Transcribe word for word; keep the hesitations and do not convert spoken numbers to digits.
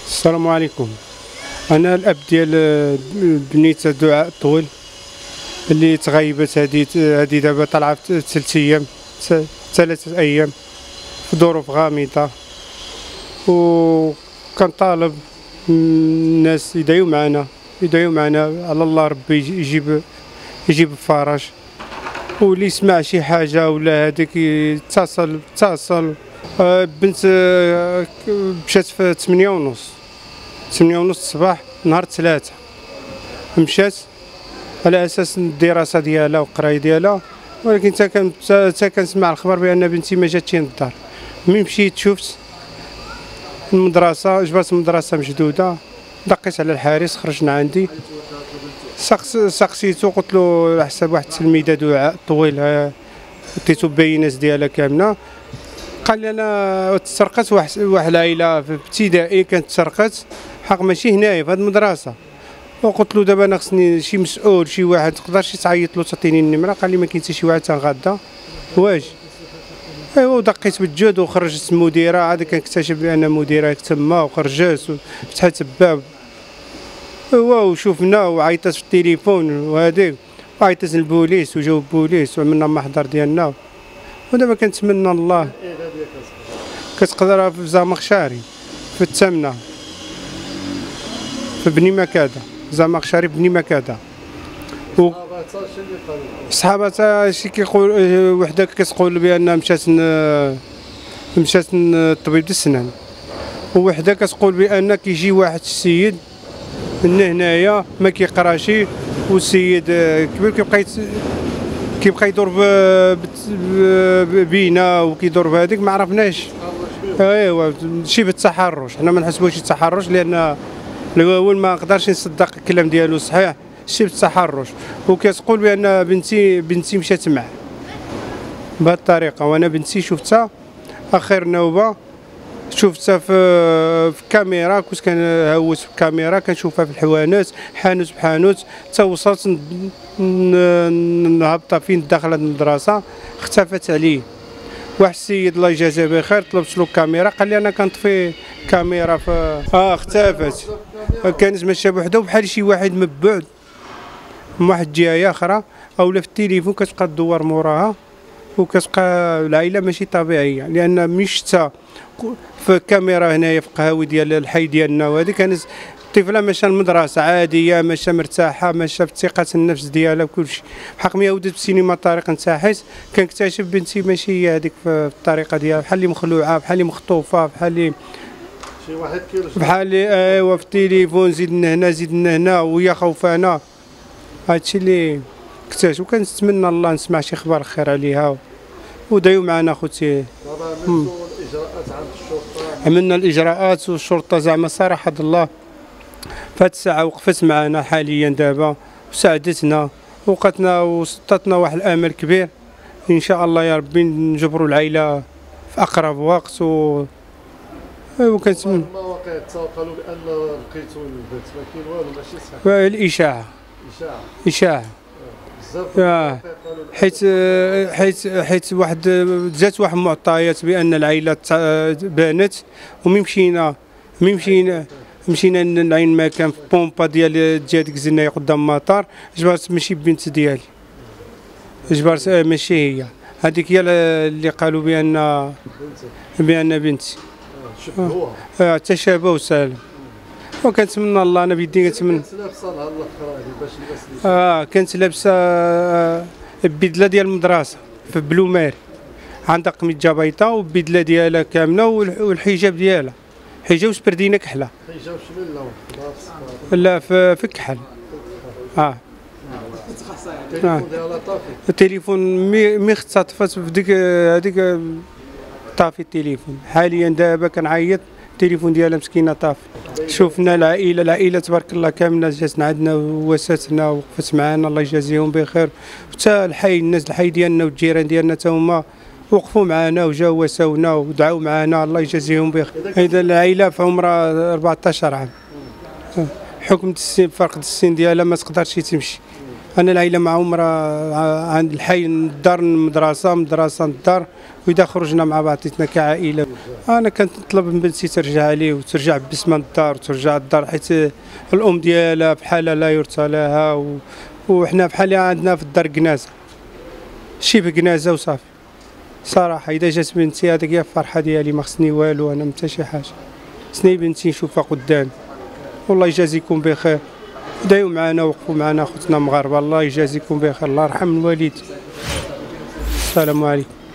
السلام عليكم. انا الاب ديال بنيته دعاء الطويل اللي تغيبت هذه هذه دابا طالعه في ثلاث ايام ثلاثه ايام في ظروف غامضه، وكنطالب الناس يدعيو معنا يدعيو معنا على الله ربي يجيب يجيب الفرج، واللي يسمع شي حاجه ولا هذيك يتصل اتصل. بنت مشات في ثمانية ونص ثمانية ونص الصباح نهار ثلاثة، مشات على اساس الدراسه ديالها والقرايه ديالها، ولكن حتى حتى كنسمع الخبر بان بنتي ما جاتش للدار. ملي مشيت شفت المدرسه، جبت المدرسه مشدوده، دقيت على الحارس خرجنا عندي، سقسيتو قلت له على حساب واحد التلميذه دعاء طويل، عطيتو البيانات ديالها كامله. قال لي انا تسرقت واحد واحد العائله في ابتدائي كانت تسرقت، حق ماشي هنايا في هذه المدرسه. وقلت له دابا انا خصني شي مسؤول شي واحد تقدرش تعيط له تعطيني النمره. قال لي ما كاين حتى شي واحد تنغدا واش. ايوا ودقيت بالجهد وخرجت المديره، عاد كنكتشف بان مديره تما وخرجت وفتحت الباب. ايوا وشوفنا وعيطت في التليفون وهذيك، وعيطت للبوليس وجاو البوليس وعملنا المحضر ديالنا. ودابا كنتمنى الله كتقدر في زمخشري في الثامنه في بني مكاده، زمخشري بني مكاده. صحاباتها شي كيقول وحده كتقول بان مشات مشات للطبيب د السنان، ووحده كتقول بان كيجي واحد السيد من هنايا ما كيقراش، والسيد كبير كيبقى كيبقى يدور بينا وكيدور بهذيك ما عرفناش. ايوا شي بالتحرش، حنا ما نحسبوش شي تحرش لان الاول ما نقدرش نصدق الكلام ديالو صحيح، شي بالتحرش. وكتقول بان بنتي بنتي مشات معاه بهذه الطريقه، وانا بنتي شفتها اخر نوبه شفتها في في كاميرا، كنت كنهوس في الكاميرا كنشوفها في الحوانت حانوت بحانوت، حتى وصلت نهبطها فين داخل المدرسه اختفت عليه. واحد السيد الله يجازيه بخير طلبت له الكاميرا، قال لي انا كنطفي كاميرا في اه اختفت، كانت ماشيه بوحدها وبحال شي واحد من بعد من واحد الجهه اخرى، اولا في التليفون كتبقى تدور موراها، وكتبقى العائله ماشي طبيعيه. لان ملي شفتها في الكاميرا هنايا في القهاوي ديال الحي ديالنا، وهذه كانت الطفله ماشيه المدرسه عاديه، ماشيه مرتاحه، ماشيه في ثقه النفس ديالها بكلشي. بحق ملي وديت في السينما الطريق نتاحيت كنكتشف بنتي ماشي هي هذيك في الطريقه ديالها، بحال اللي مخلوعه، بحال اللي مخطوفه، بحال اللي شي واحد كيرجع بحال اللي ايوا في التليفون زيد هنا زيد هنا وهي خوفانه. هادشي اللي اكتشف، وكنتمنى الله نسمع شي خبر خير عليها. ودايو معنا خوتي. دابا عملتوا الاجراءات عند الشرطه؟ عملنا الاجراءات والشرطه زعما صراحه الله في هاد الساعه وقفت معنا حاليا دابا وساعدتنا وقتنا وسطتنا واحد الامل كبير. ان شاء الله يا ربي نجبروا العائله في اقرب وقت. و وكنتمنى المواقع قالوا بان لقيتوا البنت، ما كاين والو، ماشي صحيح. الاشاعه اشاعه اشاعه بزاف. حيت حيت حيت واحد جات واحد المعطيات بان العائله بانت، ومن مشينا ملي مشينا مشينا نعين مكان في بومبا ديال جهه كزنايه قدام المطار، جبرت ماشي بنت ديالي، جبرت ماشي هي هذيك، هي اللي قالوا بان بان بنتي. شبهوها تشابه وسالم. وكنتمنى الله، انا بيدي كنتمنى. كانت لابسه نهار الاخر هذه باش الناس اه كانت لابسه البدله ديال المدرسه في بلوماري، عندها قميص جابيطه والبدله ديالها كامله والحجاب ديالها، حجاب وسبردينه كحله. حجاب شمن لون؟ لا في في كحل. اه التليفون ديالها طافي. التليفون مي مي اختطفت في ديك هذيك طافي التليفون. حاليا دابا كنعيط التليفون ديالها مسكينه طافي. شوفنا العائله العائله تبارك الله كامله جات عندنا وواساتنا ووقفت معنا، الله يجازيهم بخير. حتى الحي الناس الحي ديالنا والجيران ديالنا حتى هما وقفوا معنا وجاو واساونا ودعاو معنا، الله يجازيهم بخير. هذا العائله في عمرها أربعطاش عام، حكم السن فرق السن ديالها ما تقدرش تمشي، انا العائله معهم راه عند الحي من الدار المدرسه من المدرسه للدار، واذا خرجنا مع بعضياتنا كعائله. انا كنطلب من بنتي ترجع لي وترجع بسمه للدار وترجع للدار، حيت الام ديالها بحالها لا يرثى لها، و... وحنا بحال عندنا في الدار كنازه، شبه كنازه وصافي. صراحه اذا جات بنتي هذيك هي الفرحه ديالي، ما خصني والو انا حتى شي حاجه، خصني بنتي نشوفها قدامي. والله يجازيكم بخير، دايو معنا وقفوا معنا خوتنا مغاربه، الله يجازيكم بخير، الله يرحم الوالد. السلام عليكم.